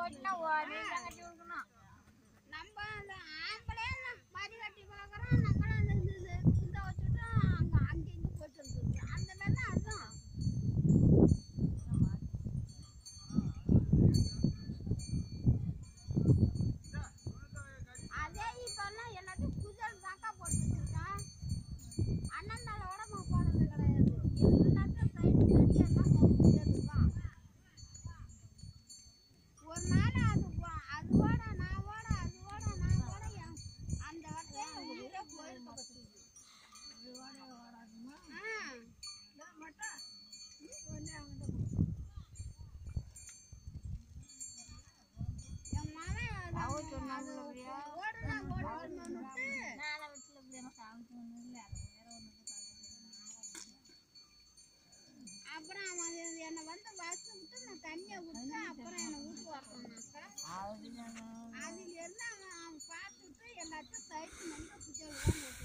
போயிட்டுனா கட்டி விடணும். நம்ம அந்த ஆம்பளே மடி கட்டி பார்க்குறோம், நம்மளும் அந்த இந்த வச்சுட்டு அங்கே இங்கே போயிட்டு வந்துருக்கு. அந்த மாதிரிலாம் அதுவும் அதே இப்பெல்லாம் எல்லாத்தையும் குஜல் தாக்கா போட்டு வச்சிருக்கேன். அண்ணன் தாளோட போனது கிடையாது. எல்லாத்தையும் சைடு கட்டி எல்லாம் குஜல் தான். ஒரு நாள் அதுவோட நான் ஓட அந்த வட்டையை உயிரே போயிருக்க பற்றி என் மகன் அப்புறம் அவன் என்னை வந்து வசு விட்டு நான் தண்ணியை விட்டு அப்புறம் என்னை வீட்டு வரணும்னாக்கா அதுல இருந்து அவன் பார்த்துட்டு எல்லாத்தையும் சைட்டு வந்து குஜல் தான்